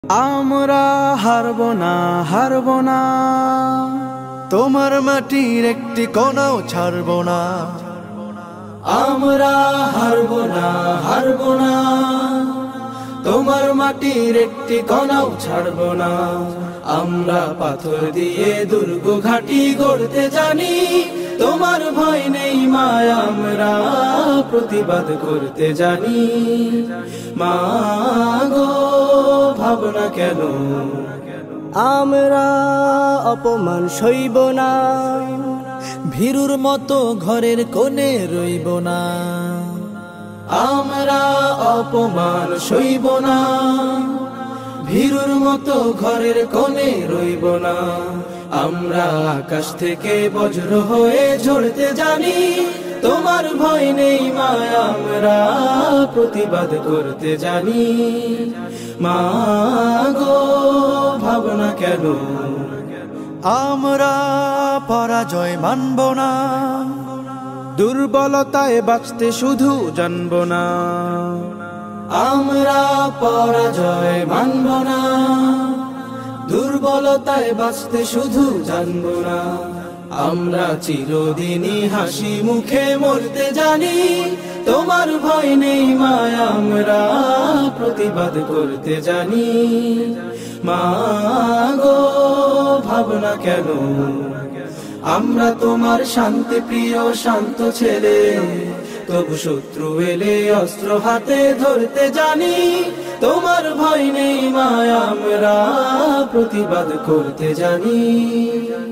আমরা হারবো না, হারবো না, তোমার মাটির একটি কণাও ছাড়বো না। আমরা হারবো না, হারবো না, তোমার মাটির একটি কণাও ছাড়বো না। আমরা পাথর দিয়ে দুর্গ ঘাঁটি গড়তে জানি, তোমার ভয় নেই মা, আমরা প্রতিবাদ করতে জানি। মা গো ভাবনা কেন, আমরা অপমান সইব না, ভীরুর মতো ঘরের কোণে রইব না। আমরা অপমান সইব না, ভীরুর মতো ঘরের কোণে রইব না। আমরা আকাশ থেকে বজ্র হয়ে ঝরতে জানি, তোমার ভয় নেই মা, আমরা প্রতিবাদ করতে জানি। মা গো ভাবনা কেন, আমরা পরাজয় মানব না, দুর্বলতায় বাঁচতে শুধু জানব না। আমরা পরাজয় মানব না, দুর্বলতায় বাঁচতে শুধু জানব না। আমরা চিরদিনই হাসি মুখে মরতে জানি, তোমার ভয় নেই মা, আমরা প্রতিবাদ করতে জানি। মা গো ভাবনা কেন, আমরা তোমার শান্তি প্রিয় শান্ত ছেলে, তবু শত্রু এলে অস্ত্র হাতে ধরতে জানি। তোমার ভয় নেই মা, আমরা প্রতিবাদ করতে জানি।